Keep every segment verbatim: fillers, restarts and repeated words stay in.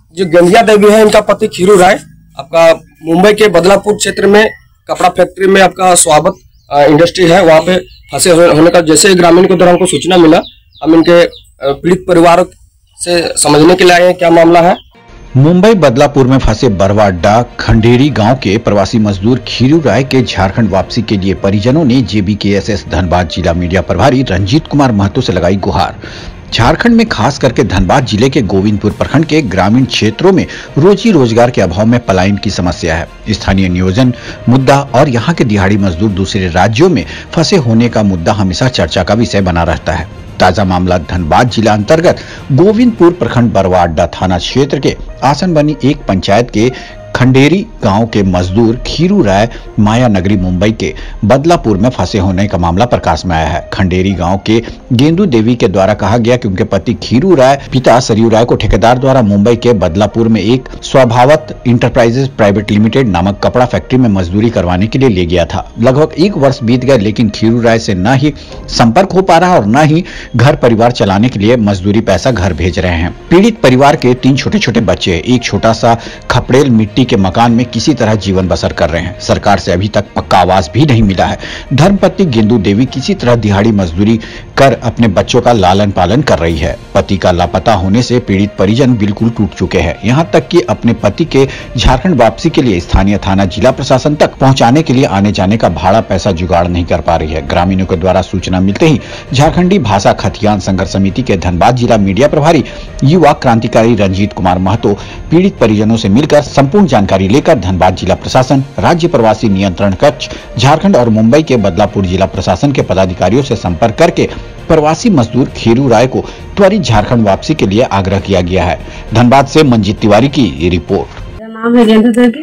जो गेंदिया देवी है, इनका पति खीरू राय आपका मुंबई के बदलापुर क्षेत्र में कपड़ा फैक्ट्री में आपका स्वागत इंडस्ट्री है, वहाँ पे फंसे होने का जैसे ग्रामीण को द्वारा हमको सूचना मिला, हम इनके पीड़ित परिवार से समझने के लिए आए हैं क्या मामला है। मुंबई बदलापुर में फंसे बरवा अड्डा खंडेरी गांव के प्रवासी मजदूर खीरू राय के झारखंड वापसी के लिए परिजनों ने जेबीकेएसएस धनबाद जिला मीडिया प्रभारी रंजीत कुमार महतो से लगाई गुहार। झारखंड में खास करके धनबाद जिले के गोविंदपुर प्रखंड के ग्रामीण क्षेत्रों में रोजी रोजगार के अभाव में पलायन की समस्या है। स्थानीय नियोजन मुद्दा और यहाँ के दिहाड़ी मजदूर दूसरे राज्यों में फंसे होने का मुद्दा हमेशा चर्चा का विषय बना रहता है। ताजा मामला धनबाद जिला अंतर्गत गोविंदपुर प्रखंड बरवा अड्डा थाना क्षेत्र के आसन बनी एक पंचायत के खंडेरी गांव के मजदूर खीरू राय माया नगरी मुंबई के बदलापुर में फंसे होने का मामला प्रकाश में आया है। खंडेरी गांव के गेंदू देवी के द्वारा कहा गया कि उनके पति खीरू राय पिता सरयू राय को ठेकेदार द्वारा मुंबई के बदलापुर में एक स्वभावत इंटरप्राइजेज प्राइवेट लिमिटेड नामक कपड़ा फैक्ट्री में मजदूरी करवाने के लिए ले गया था। लगभग एक वर्ष बीत गए, लेकिन खीरू राय से न ही संपर्क हो पा रहा और न ही घर परिवार चलाने के लिए मजदूरी पैसा घर भेज रहे हैं। पीड़ित परिवार के तीन छोटे छोटे बच्चे एक छोटा सा खपड़ेल मिट्टी के मकान में किसी तरह जीवन बसर कर रहे हैं। सरकार से अभी तक पक्का आवास भी नहीं मिला है। धर्मपत्नी गेंदू देवी किसी तरह दिहाड़ी मजदूरी कर अपने बच्चों का लालन पालन कर रही है। पति का लापता होने से पीड़ित परिजन बिल्कुल टूट चुके हैं। यहाँ तक कि अपने पति के झारखंड वापसी के लिए स्थानीय थाना जिला प्रशासन तक पहुँचाने के लिए आने जाने का भाड़ा पैसा जुगाड़ नहीं कर पा रही है। ग्रामीणों के द्वारा सूचना मिलते ही झारखंडी भाषा खतियान संघर्ष समिति के धनबाद जिला मीडिया प्रभारी युवा क्रांतिकारी रंजीत कुमार महतो पीड़ित परिजनों से मिलकर संपूर्ण जानकारी लेकर धनबाद जिला प्रशासन, राज्य प्रवासी नियंत्रण कक्ष झारखंड और मुंबई के बदलापुर जिला प्रशासन के पदाधिकारियों से संपर्क करके प्रवासी मजदूर खीरू राय को त्वरित झारखंड वापसी के लिए आग्रह किया गया है। धनबाद से मंजीत तिवारी की रिपोर्ट। मेरा नाम है गेंदू देवी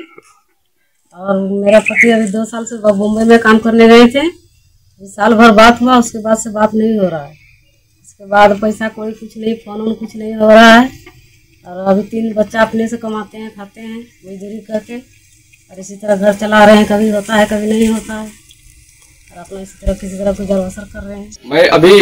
और मेरा पति अभी दो साल से मुंबई में काम करने गए थे। साल भर बात हुआ, उसके बाद से बात नहीं हो रहा है। उसके बाद पैसा कोई कुछ नहीं, फोन वोन कुछ नहीं हो रहा है। और अभी तीन बच्चा अपने से कमाते हैं, खाते हैं मजदूरी करके और इसी तरह घर चला रहे हैं। कभी होता है कभी नहीं होता है और अपना इसी तरह किसी तरह गुजर बसर कर रहे हैं। मैं अभी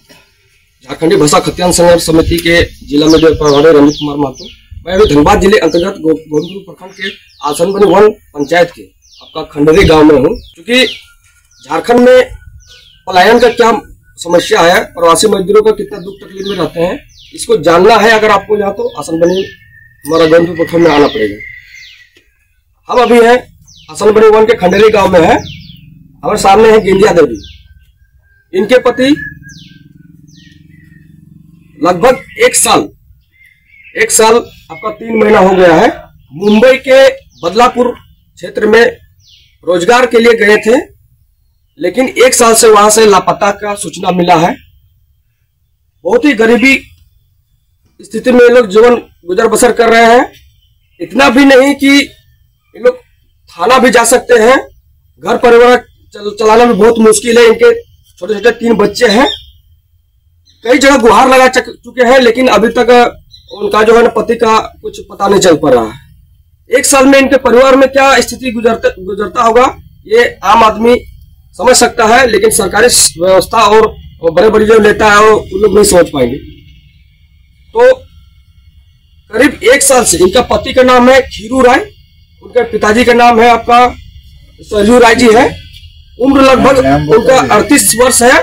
झारखंडी भाषा खतियान संघर्ष समिति के जिला में जो प्रभारी रंजीत कुमार महतो, मैं अभी धनबाद जिले अंतर्गत गोविंदपुर प्रखंड के आसन बनी वन पंचायत के आपका खंडेरी गाँव में हूँ। क्योंकि झारखंड में पलायन का क्या समस्या है, प्रवासी मजदूरों का कितना दुख तकलीफ में रहते हैं, इसको जानना है अगर आपको यहाँ तो आसन बनी हमारा गोविंदपुर प्रखंड में आना पड़ेगा। हम अभी हैं आसन बनी वन के खंडेरी गांव में है। हमारे सामने है गेंदिया देवी। इनके पति लगभग एक साल एक साल आपका तीन महीना हो गया है मुंबई के बदलापुर क्षेत्र में रोजगार के लिए गए थे, लेकिन एक साल से वहां से लापता का सूचना मिला है। बहुत ही गरीबी स्थिति में लोग जीवन गुजर बसर कर रहे हैं। इतना भी नहीं कि ये लोग थाना भी जा सकते हैं, घर परिवार चल, चलाना भी बहुत मुश्किल है। इनके छोटे छोटे तीन बच्चे हैं। कई जगह गुहार लगा चुके हैं, लेकिन अभी तक उनका जो है ना पति का कुछ पता नहीं चल पा रहा है। एक साल में इनके परिवार में क्या स्थिति गुजरता गुजरता होगा ये आम आदमी समझ सकता है, लेकिन सरकारी व्यवस्था और बड़े बड़े जो नेता है वो लोग नहीं समझ पाएंगे। तो करीब एक साल से इनका पति का नाम है खीरू राय, उनके पिताजी का नाम है आपका सरयू राय जी है। उम्र लगभग उनका अड़तीस वर्ष है।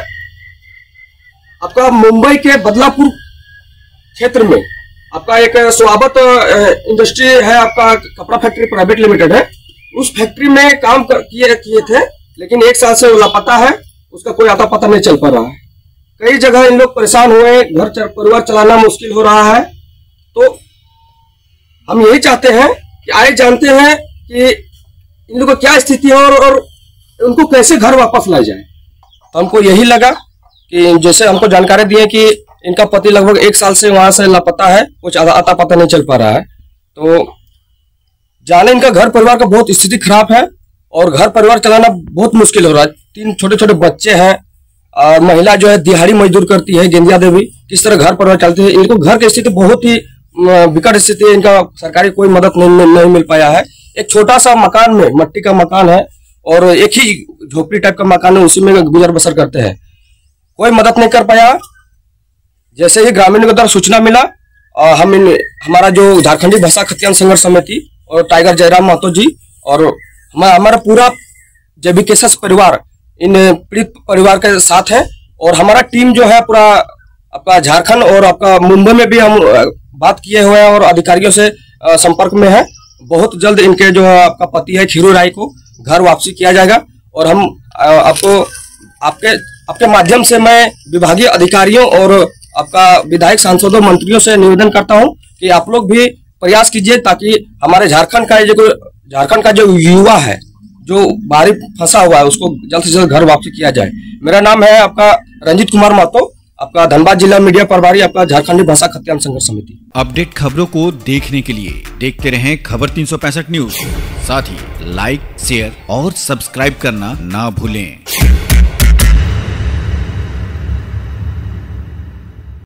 आपका मुंबई के बदलापुर क्षेत्र में आपका एक स्वागत इंडस्ट्री है, आपका कपड़ा फैक्ट्री प्राइवेट लिमिटेड है। उस फैक्ट्री में काम किए किए थे, लेकिन एक साल से लापता है। उसका कोई आता पता नहीं चल पा रहा है। कई जगह इन लोग परेशान हुए, घर परिवार चलाना मुश्किल हो रहा है। तो हम यही चाहते हैं कि आए जानते हैं कि इन लोगों को क्या स्थिति है और, और उनको कैसे घर वापस लाया जाए। तो हमको यही लगा कि जैसे हमको जानकारी दी है कि इनका पति लगभग एक साल से वहां से लापता है, कुछ आता पता नहीं चल पा रहा है। तो जाने इनका घर परिवार का बहुत स्थिति खराब है और घर परिवार चलाना बहुत मुश्किल हो रहा है। तीन छोटे छोटे बच्चे हैं और महिला जो है दिहाड़ी मजदूर करती है गेंदिया देवी। किस तरह घर परिवार चलती है, इनको घर की स्थिति बहुत ही विकट स्थिति है। इनका सरकारी कोई मदद नहीं, नहीं मिल पाया है। एक छोटा सा मकान में, मट्टी का मकान है और एक ही झोपड़ी टाइप का मकान है, उसी में गुजर बसर करते हैं। कोई मदद नहीं कर पाया। जैसे ही ग्रामीणों के द्वारा सूचना मिला अ, हम इन हमारा जो झारखंडी भाषा खतियान संघर्ष समिति और टाइगर जयराम महतो जी और हमारा हमारा पूरा जेबी केएसएस परिवार इन पीड़ित परिवार के साथ है। और हमारा टीम जो है पूरा आपका झारखंड और आपका मुंबई में भी हम बात किए हुए हैं और अधिकारियों से संपर्क में है। बहुत जल्द इनके जो आपका पति है खीरू राय को घर वापसी किया जाएगा। और हम आपको आपके आपके माध्यम से मैं विभागीय अधिकारियों और आपका विधायक सांसदों मंत्रियों से निवेदन करता हूं कि आप लोग भी प्रयास कीजिए ताकि हमारे झारखंड का जो झारखंड का जो युवा है जो बाहरी फंसा हुआ है उसको जल्द से जल्द घर वापसी किया जाए। मेरा नाम है आपका रंजीत कुमार महतो, आपका धनबाद जिला मीडिया प्रभारी, आपका झारखंडी भाषा खतियान संघर्ष समिति। अपडेट खबरों को देखने के लिए देखते रहें खबर तीन सौ पैंसठ न्यूज। साथ ही लाइक, शेयर और सब्सक्राइब करना ना भूलें।